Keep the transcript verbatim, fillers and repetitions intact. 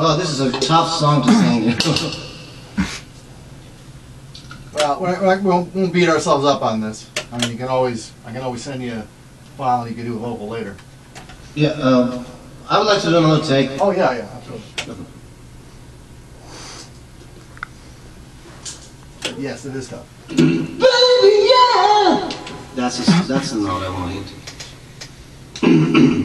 Well, this is a tough song to sing. Well, we're, we're, we won't, won't beat ourselves up on this. I mean, you can always, I can always send you a file and you can do a vocal later. Yeah, um, I would like to do another take. Oh yeah, yeah, absolutely. Yes, it is tough. Baby, yeah! That's a, that's the note I want to hit.